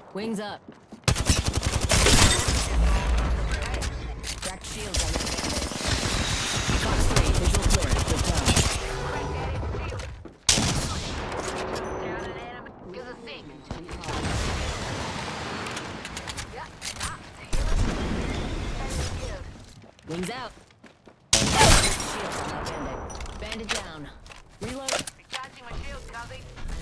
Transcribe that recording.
Wings up. Cracked shields on that bandit. Fox 3, visual clear. Good job. Down an enemy. Give a thing. Wings out. Shields on that bandit. Bandit down. Reload. Recharging my shield, Cubby.